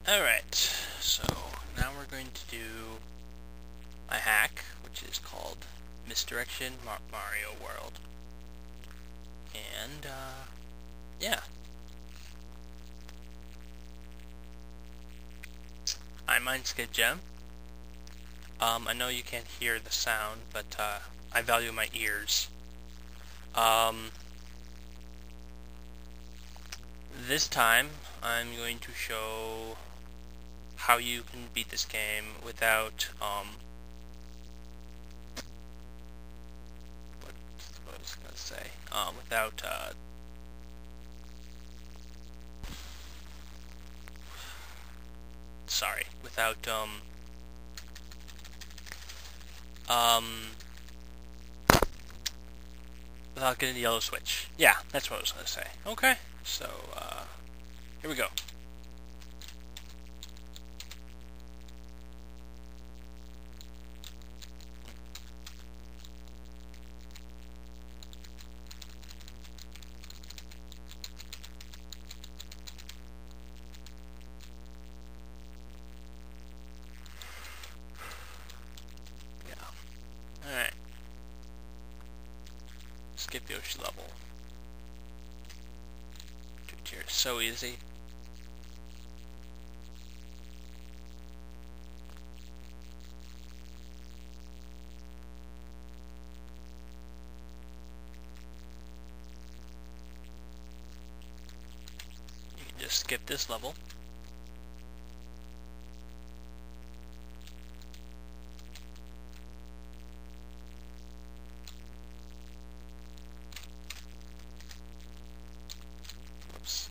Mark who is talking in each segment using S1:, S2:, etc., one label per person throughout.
S1: Alright, so now we're going to do my hack, which is called Misdirection Mario World. And, yeah. I'm MindscapeJem. I know you can't hear the sound, but, I value my ears. This time, I'm going to show how you can beat this game without, what was I gonna say? Without, sorry, without, without getting the yellow switch. Yeah, that's what I was gonna say. Okay, so, here we go. Yeah. Alright. Skip Yoshi level. Dude, here, so easy. You can just skip this level. Whoops.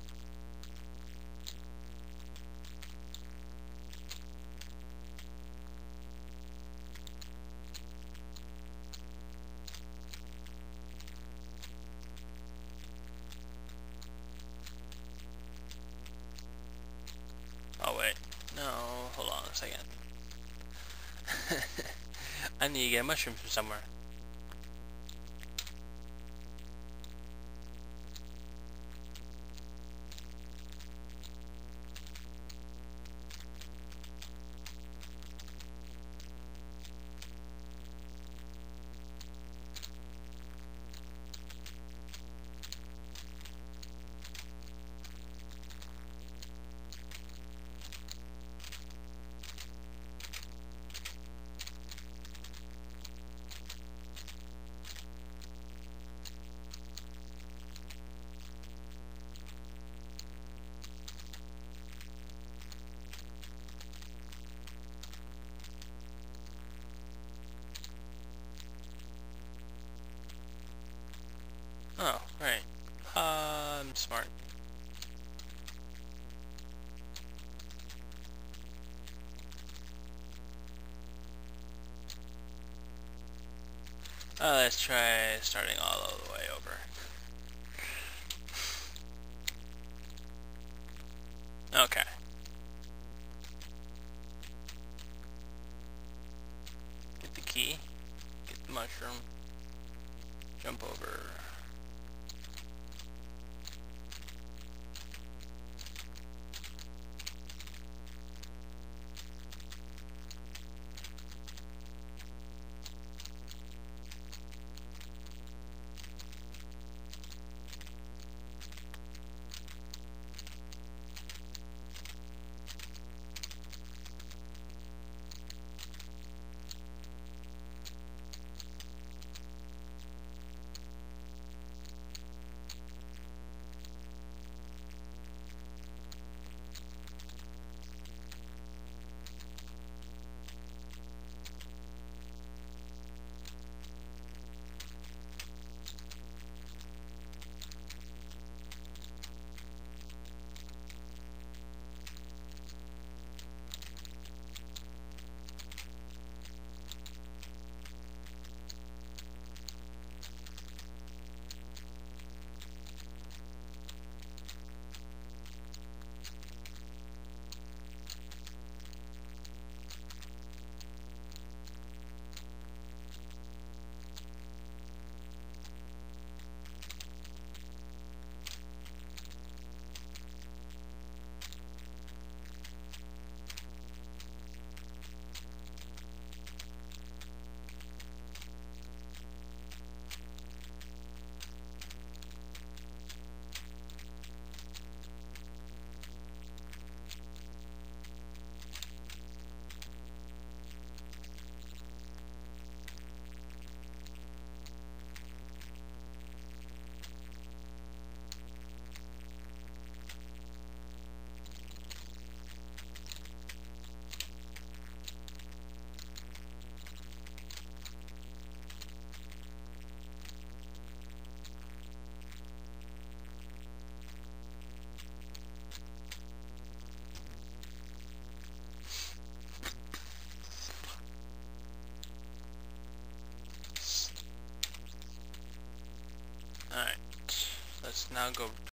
S1: Oh wait, no, hold on a second. I need to get a mushroom from somewhere. Oh, right. I'm smart. Let's try starting all the way over. Okay. Get the key. Get the mushroom. Jump over. let's now go